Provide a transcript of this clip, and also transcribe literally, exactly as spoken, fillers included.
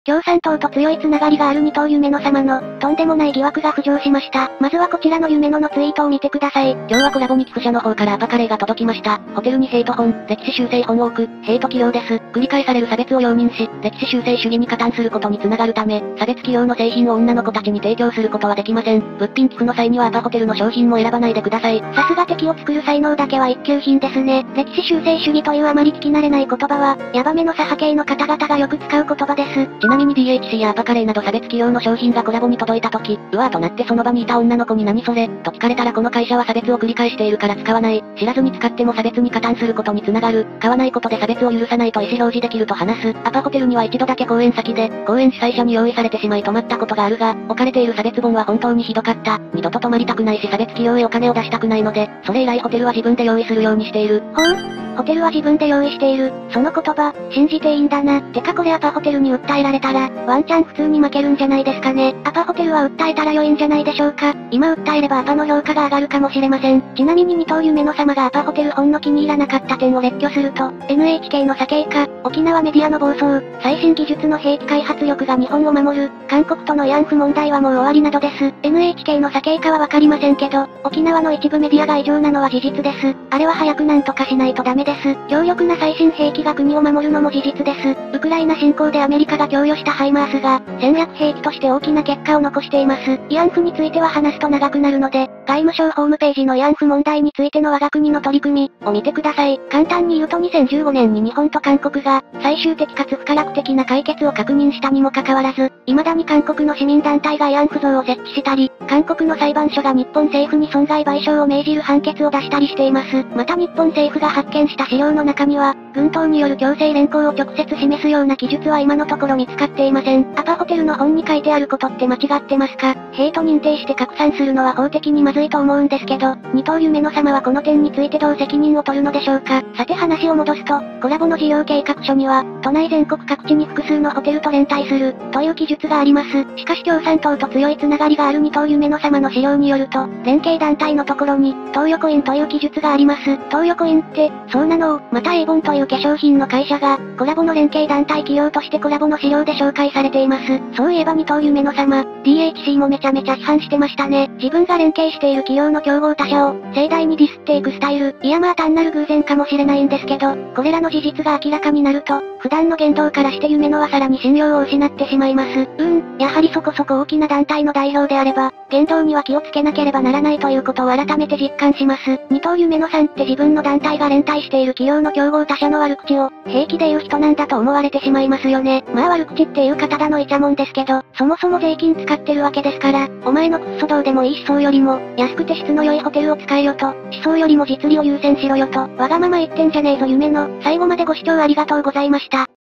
共産党と強いつながりがある二頭夢の様の、とんでもない疑惑が浮上しました。まずはこちらの夢ののツイートを見てください。 今日はコラボに寄付者の方からアパカレーが届きました。ホテルにヘイト本、歴史修正本を置く、ヘイト企業です。繰り返される差別を容認し、歴史修正主義に加担することにつながるため、差別企業の製品を女の子たちに提供することはできません。物品寄付の際にはアパホテルの商品も選ばないでください。 さすが敵を作る才能だけは一級品ですね。歴史修正主義というあまり聞き慣れない言葉は、ヤバめの左派系の方々がよく使う言葉です。 ちなみに ディーエイチシー やアパカレーなど差別企業の商品がコラボに届いた時、うわーとなってその場にいた女の子に何それと聞かれたらこの会社は差別を繰り返しているから使わない。知らずに使っても差別に加担することにつながる。買わないことで差別を許さないと意思表示できると話す。アパホテルには一度だけ公演先で、公演主催者に用意されてしまい泊まったことがあるが、置かれている差別本は本当にひどかった。二度と泊まりたくないし差別企業へお金を出したくないので、それ以来ホテルは自分で用意するようにしている。 ほうホテルは自分で用意している。その言葉、信じていいんだな。てかこれアパホテルに訴えられたら、ワンチャン普通に負けるんじゃないですかね。アパホテルは訴えたら良いんじゃないでしょうか。今訴えればアパの評価が上がるかもしれません。ちなみに二頭夢の様がアパホテル本の気に入らなかった点を列挙すると、エヌエイチケー の左傾化、沖縄メディアの暴走、最新技術の兵器開発力が日本を守る、韓国との慰安婦問題はもう終わりなどです。エヌエイチケー の左傾化はわかりませんけど、沖縄の一部メディアが異常なのは事実です。あれは早くなんとかしないとダメです。強力な最新兵器が国を守るのも事実です。ウクライナ侵攻でアメリカが供与したハイマースが、戦略兵器として大きな結果を残しています。慰安婦については話すと長くなるので、外務省ホームページの慰安婦問題についての我が国の取り組みを見てください。簡単に言うとにせんじゅうごねんに日本と韓国が、最終的かつ不可逆的な解決を確認したにもかかわらず、未だに韓国の市民団体が慰安婦像を設置したり、韓国の裁判所が日本政府に損害賠償を命じる判決を出したりしています。また日本政府が発見した資料の中には、軍党による強制連行を直接示すような記述は今のところ見つかっていません。アパホテルの本に書いてあることって間違ってますか？ヘイト認定して拡散するのは法的にまずいと思うんですけど、二頭夢の様はこの点についてどう責任を取るのでしょうか？さて話を戻すと、コラボの事業計画書には、都内全国各地に複数のホテルと連帯する、という記述があります。しかし共産党と強いつながりがある二頭夢の様の資料によると、連携団体のところに、東横インという記述があります。東横インって、そうなのを、またエイボンという化粧品の会社が、コラボの連携団体企業としてコラボの資料で紹介されています。そういえば二頭夢の様、ディーエイチシー もめちゃめちゃ批判してましたね。自分が連携している企業の競合他社を、盛大にディスっていくスタイル。いやまあ単なる偶然かもしれないんですけど、これらの事実が明らかになると、普段の言動からして夢のはさらに信用を失ってしまいます。うーん、やはりそこそこ大きな団体の代表であれば、言動には気をつけなければならないということを改めて実感します。二頭夢のさんって自分の団体が連帯している企業の競合他社の悪口を、平気で言う人なんだと思われてしまいますよね。まあ悪口っていう方だのイチャモンですけど、そもそも税金使ってるわけですから、お前のクッソどうでもいい思想よりも、安くて質の良いホテルを使えよと、思想よりも実利を優先しろよと、わがまま言ってんじゃねえぞ夢の、最後までご視聴ありがとうございました。